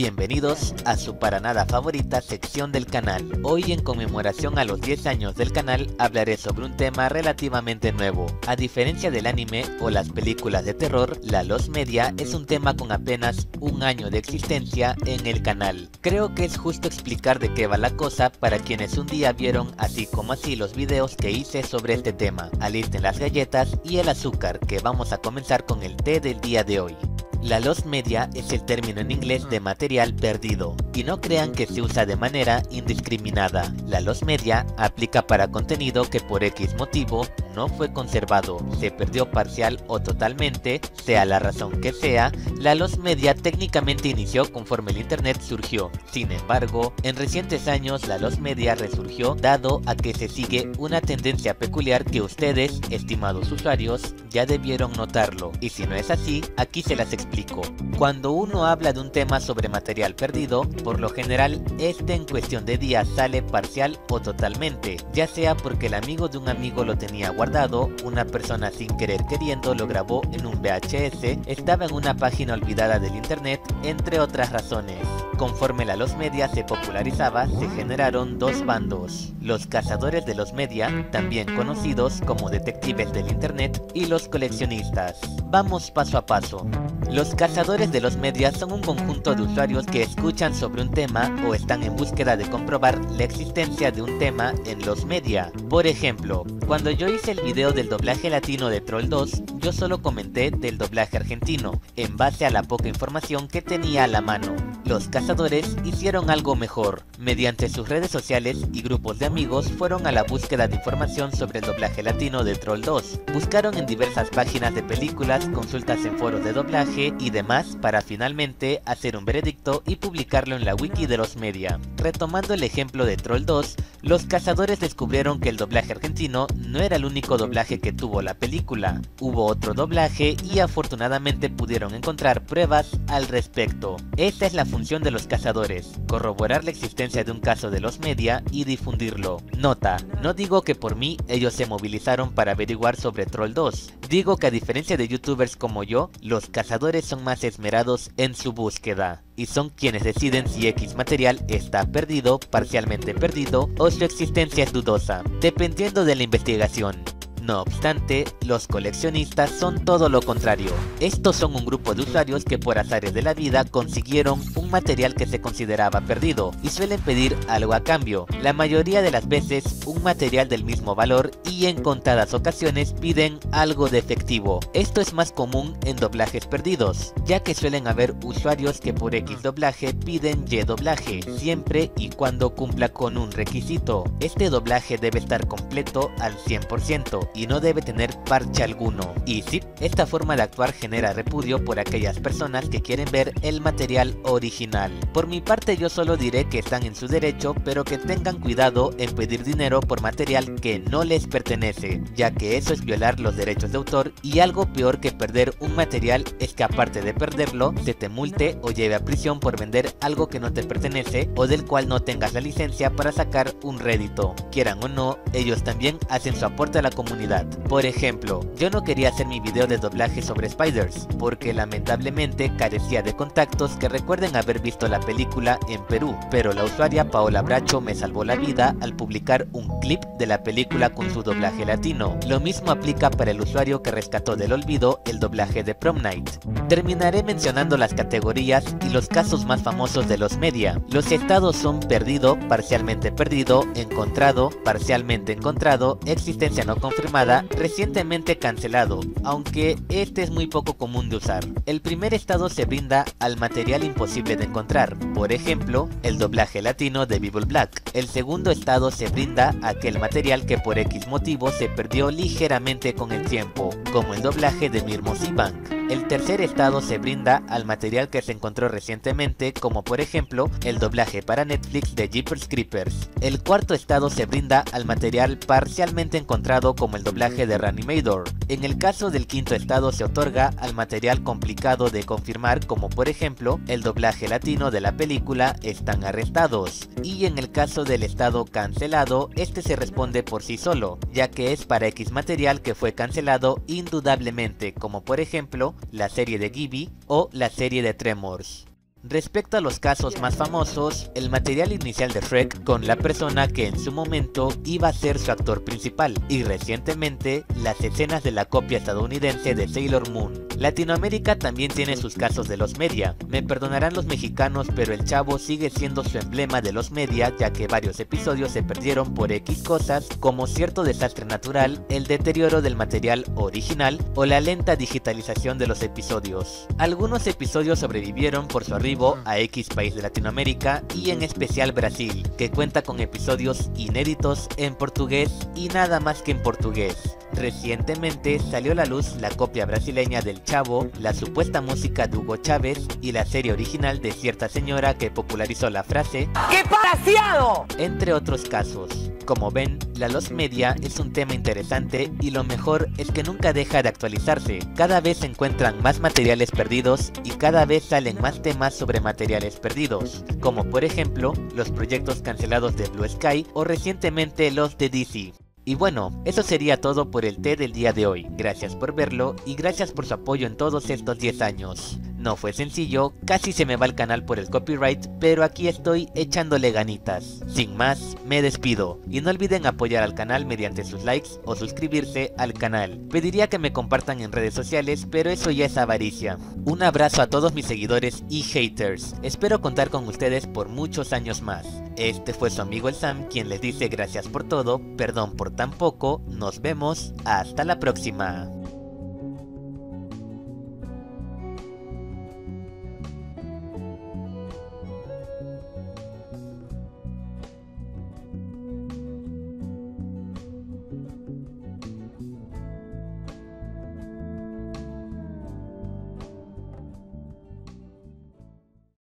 Bienvenidos a su para nada favorita sección del canal. Hoy, en conmemoración a los 10 años del canal, hablaré sobre un tema relativamente nuevo. A diferencia del anime o las películas de terror, la Lost Media es un tema con apenas un año de existencia en el canal. Creo que es justo explicar de qué va la cosa para quienes un día vieron así como así los videos que hice sobre este tema. Alisten las galletas y el azúcar, que vamos a comenzar con el té del día de hoy. La Lost Media es el término en inglés de material perdido, y no crean que se usa de manera indiscriminada. La Lost Media aplica para contenido que por X motivo no fue conservado, se perdió parcial o totalmente, sea la razón que sea. La Lost Media técnicamente inició conforme el internet surgió. Sin embargo, en recientes años la Lost Media resurgió dado a que se sigue una tendencia peculiar que ustedes, estimados usuarios, ya debieron notarlo, y si no es así, aquí se las explico. Cuando uno habla de un tema sobre material perdido, por lo general este en cuestión de días sale parcial o totalmente, ya sea porque el amigo de un amigo lo tenía guardado, una persona sin querer queriendo lo grabó en un VHS, estaba en una página olvidada del internet, entre otras razones. Conforme la Lost Media se popularizaba, se generaron dos bandos: los cazadores de Lost Media, también conocidos como detectives del internet, y los coleccionistas. Vamos paso a paso. Los cazadores de Lost Media son un conjunto de usuarios que escuchan sobre un tema o están en búsqueda de comprobar la existencia de un tema en Lost Media. Por ejemplo, cuando yo hice el video del doblaje latino de Troll 2, yo solo comenté del doblaje argentino, en base a la poca información que tenía a la mano. Los cazadores hicieron algo mejor. Mediante sus redes sociales y grupos de amigos fueron a la búsqueda de información sobre el doblaje latino de Troll 2. Buscaron en diversas páginas de películas, consultas en foros de doblaje y demás para finalmente hacer un veredicto y publicarlo en la wiki de Lost Media. Retomando el ejemplo de Troll 2, los cazadores descubrieron que el doblaje argentino no era el único doblaje que tuvo la película. Hubo otro doblaje y afortunadamente pudieron encontrar pruebas al respecto. Esta es la función de los cazadores: corroborar la existencia de un caso de Lost Media y difundirlo. Nota: no digo que por mí ellos se movilizaron para averiguar sobre Troll 2. Digo que a diferencia de youtubers como yo, los cazadores son más esmerados en su búsqueda, y son quienes deciden si X material está perdido, parcialmente perdido, o su existencia es dudosa, dependiendo de la investigación. No obstante, los coleccionistas son todo lo contrario. Estos son un grupo de usuarios que por azares de la vida consiguieron un material que se consideraba perdido y suelen pedir algo a cambio. La mayoría de las veces un material del mismo valor, y en contadas ocasiones piden algo de efectivo. Esto es más común en doblajes perdidos, ya que suelen haber usuarios que por X doblaje piden Y doblaje, siempre y cuando cumpla con un requisito. Este doblaje debe estar completo al 100%. Y no debe tener parche alguno. Y sí, esta forma de actuar genera repudio por aquellas personas que quieren ver el material original. Por mi parte, yo solo diré que están en su derecho, pero que tengan cuidado en pedir dinero por material que no les pertenece, ya que eso es violar los derechos de autor, y algo peor que perder un material es que, aparte de perderlo, se te multe o lleve a prisión por vender algo que no te pertenece o del cual no tengas la licencia para sacar un rédito. Quieran o no, ellos también hacen su aporte a la comunidad. Por ejemplo, yo no quería hacer mi video de doblaje sobre Spiders, porque lamentablemente carecía de contactos que recuerden haber visto la película en Perú, pero la usuaria Paola Bracho me salvó la vida al publicar un clip de la película con su doblaje latino. Lo mismo aplica para el usuario que rescató del olvido el doblaje de Prom Night. Terminaré mencionando las categorías y los casos más famosos de Lost Media. Los estados son perdido, parcialmente perdido, encontrado, parcialmente encontrado, existencia no confirmada, recientemente cancelado, aunque este es muy poco común de usar. El primer estado se brinda al material imposible de encontrar, por ejemplo, el doblaje latino de Bible Black. El segundo estado se brinda a aquel material que por X motivo se perdió ligeramente con el tiempo, como el doblaje de Mirmos Bank. El tercer estado se brinda al material que se encontró recientemente, como por ejemplo el doblaje para Netflix de Jeepers Creepers. El cuarto estado se brinda al material parcialmente encontrado, como el doblaje de Reanimator. En el caso del quinto estado se otorga al material complicado de confirmar, como por ejemplo el doblaje latino de la película Están arrestados. Y en el caso del estado cancelado, este se responde por sí solo, ya que es para X material que fue cancelado indudablemente, como por ejemplo la serie de Ghibli o la serie de Tremors. Respecto a los casos más famosos, el material inicial de Shrek con la persona que en su momento iba a ser su actor principal, y recientemente las escenas de la copia estadounidense de Sailor Moon. Latinoamérica también tiene sus casos de los media. Me perdonarán los mexicanos, pero el Chavo sigue siendo su emblema de los media, ya que varios episodios se perdieron por X cosas, como cierto desastre natural, el deterioro del material original o la lenta digitalización de los episodios. Algunos episodios sobrevivieron por su arribo a X país de Latinoamérica, y en especial Brasil, que cuenta con episodios inéditos en portugués y nada más que en portugués. Recientemente salió a la luz la copia brasileña del Chavo, la supuesta música de Hugo Chávez y la serie original de cierta señora que popularizó la frase ¡Qué palaciado! Entre otros casos. Como ven, la lost media es un tema interesante y lo mejor es que nunca deja de actualizarse. Cada vez se encuentran más materiales perdidos y cada vez salen más temas sobre materiales perdidos, como por ejemplo los proyectos cancelados de Blue Sky o recientemente los de DC. Y bueno, eso sería todo por el té del día de hoy. Gracias por verlo y gracias por su apoyo en todos estos 10 años. No fue sencillo, casi se me va el canal por el copyright, pero aquí estoy echándole ganitas. Sin más, me despido. Y no olviden apoyar al canal mediante sus likes o suscribirse al canal. Pediría que me compartan en redes sociales, pero eso ya es avaricia. Un abrazo a todos mis seguidores y haters. Espero contar con ustedes por muchos años más. Este fue su amigo el Sam, quien les dice gracias por todo, perdón por tan poco, nos vemos, hasta la próxima.